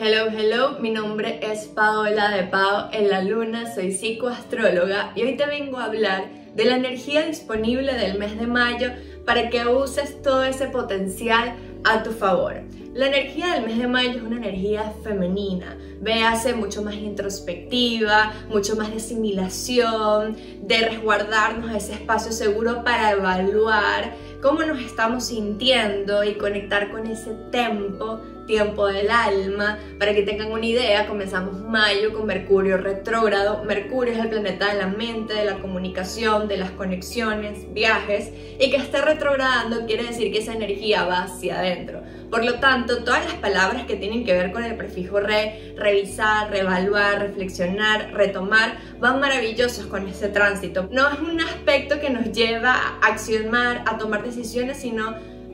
Hello, hello, mi nombre es Paola de Pao en la Luna, soy psicoastróloga y hoy te vengo a hablar de la energía disponible del mes de mayo para que uses todo ese potencial a tu favor. La energía del mes de mayo es una energía femenina, véase mucho más introspectiva, mucho más de asimilación, de resguardarnos a ese espacio seguro para evaluar cómo nos estamos sintiendo y conectar con ese tiempo del alma. Para que tengan una idea, comenzamos mayo con Mercurio retrógrado. Mercurio es el planeta de la mente, de la comunicación, de las conexiones, viajes, y que esté retrogradando quiere decir que esa energía va hacia adentro. Por lo tanto, todas las palabras que tienen que ver con el prefijo re, revisar, reevaluar, reflexionar, retomar, van maravillosos con ese tránsito. No es un aspecto que nos lleva a accionar, a tomar decisiones, sino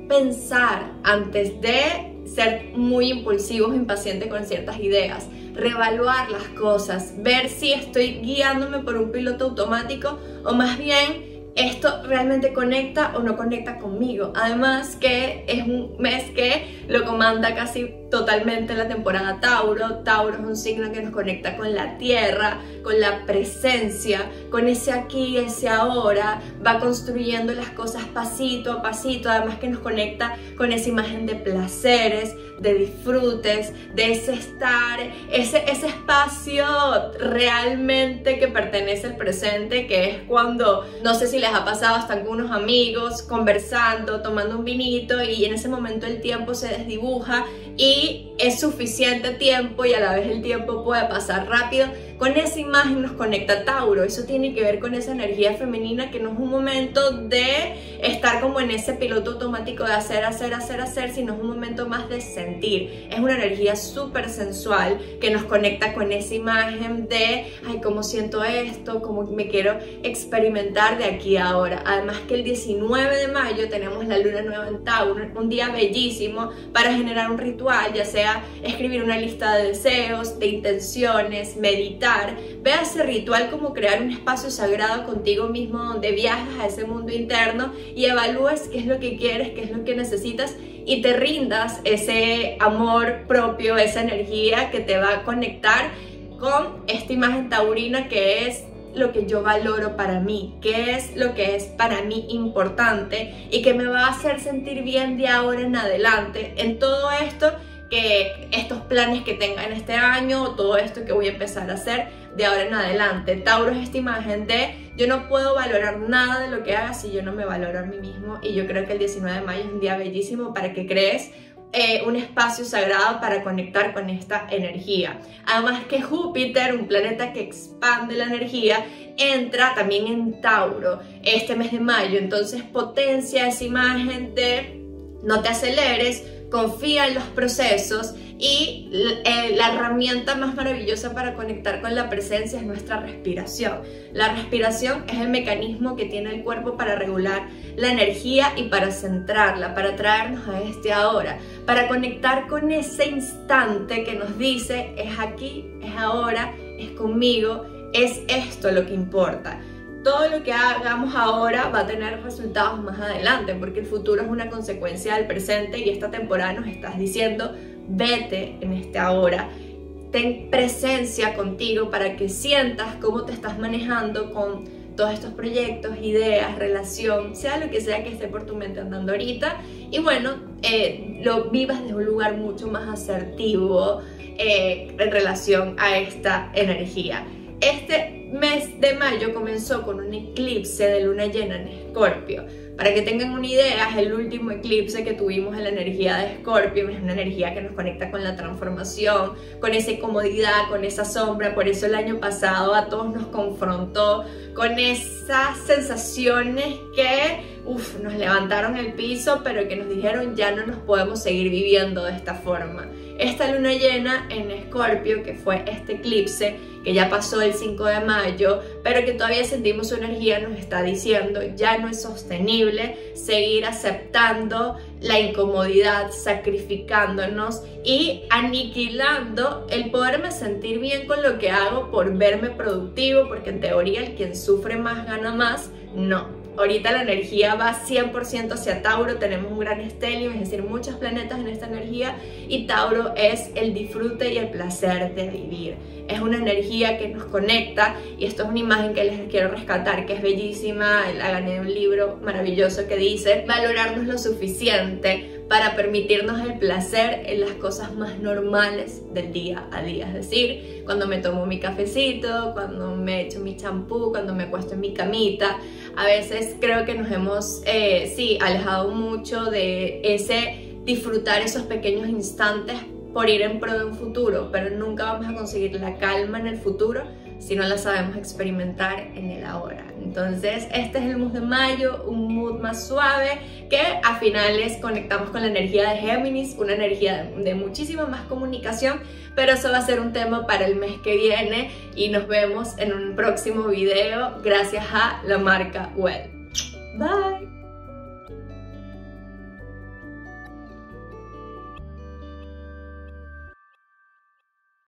pensar antes de ser muy impulsivos o impacientes con ciertas ideas, reevaluar las cosas, ver si estoy guiándome por un piloto automático o más bien esto realmente conecta o no conecta conmigo. Además que es un mes que lo comanda casi totalmente la temporada Tauro. Tauro es un signo que nos conecta con la tierra, con la presencia, con ese aquí, ese ahora, va construyendo las cosas pasito a pasito, además que nos conecta con esa imagen de placeres, de disfrutes, de ese estar, ese espacio realmente que pertenece al presente, que es cuando, no sé si les ha pasado, están con unos amigos, conversando, tomando un vinito y en ese momento el tiempo se desdibuja y es suficiente tiempo y a la vez el tiempo puede pasar rápido. Con esa imagen nos conecta Tauro. Eso tiene que ver con esa energía femenina, que no es un momento de estar como en ese piloto automático de hacer, sino es un momento más de sentir. Es una energía súper sensual que nos conecta con esa imagen de ay, cómo siento esto, cómo me quiero experimentar de aquí a ahora. Además que el 19 de mayo tenemos la luna nueva en Tauro, un día bellísimo para generar un ritual, ya sea escribir una lista de deseos, de intenciones, meditar. Ve a ese ritual como crear un espacio sagrado contigo mismo donde viajas a ese mundo interno y evalúes qué es lo que quieres, qué es lo que necesitas y te rindas ese amor propio, esa energía que te va a conectar con esta imagen taurina, que es lo que yo valoro para mí, qué es lo que es para mí importante y que me va a hacer sentir bien de ahora en adelante en todo esto, que estos planes que tenga en este año, todo esto que voy a empezar a hacer de ahora en adelante. Tauro es esta imagen de yo no puedo valorar nada de lo que haga si yo no me valoro a mí mismo, y yo creo que el 19 de mayo es un día bellísimo para que crees un espacio sagrado para conectar con esta energía. Además que Júpiter, un planeta que expande la energía, entra también en Tauro este mes de mayo, entonces potencia esa imagen de no te aceleres, confía en los procesos y la herramienta más maravillosa para conectar con la presencia es nuestra respiración. La respiración es el mecanismo que tiene el cuerpo para regular la energía y para centrarla, para traernos a este ahora, para conectar con ese instante que nos dice es aquí, es ahora, es conmigo, es esto lo que importa. Todo lo que hagamos ahora va a tener resultados más adelante, porque el futuro es una consecuencia del presente y esta temporada nos estás diciendo vete en este ahora, ten presencia contigo para que sientas cómo te estás manejando con todos estos proyectos, ideas, relación, sea lo que sea que esté por tu mente andando ahorita, y bueno, lo vivas desde un lugar mucho más asertivo en relación a esta energía. Este mes de mayo comenzó con un eclipse de luna llena en Escorpio. Para que tengan una idea, es el último eclipse que tuvimos en la energía de Escorpio. Es una energía que nos conecta con la transformación, con esa incomodidad, con esa sombra. Por eso el año pasado a todos nos confrontó con esas sensaciones que nos levantaron el piso, pero que nos dijeron ya no nos podemos seguir viviendo de esta forma. Esta luna llena en Escorpio, que fue este eclipse, que ya pasó el 5 de mayo, pero que todavía sentimos su energía, nos está diciendo ya no es sostenible seguir aceptando la incomodidad, sacrificándonos y aniquilando el poderme sentir bien con lo que hago por verme productivo, porque en teoría el quien sufre más gana más. No, Ahorita la energía va 100% hacia Tauro, tenemos un gran stellium, es decir, muchos planetas en esta energía, y Tauro es el disfrute y el placer de vivir. Es una energía que nos conecta, y esto es una imagen que les quiero rescatar, que es bellísima, la gané de un libro maravilloso que dice: valorarnos lo suficiente para permitirnos el placer en las cosas más normales del día a día. Es decir, cuando me tomo mi cafecito, cuando me echo mi champú, cuando me acuesto en mi camita. A veces creo que nos hemos alejado mucho de ese disfrutar esos pequeños instantes por ir en pro de un futuro, pero nunca vamos a conseguir la calma en el futuro si no la sabemos experimentar en el ahora. Entonces este es el mood de mayo, un mood más suave, que a finales conectamos con la energía de Géminis, una energía de muchísima más comunicación, pero eso va a ser un tema para el mes que viene, y nos vemos en un próximo video gracias a la marca Well. Bye.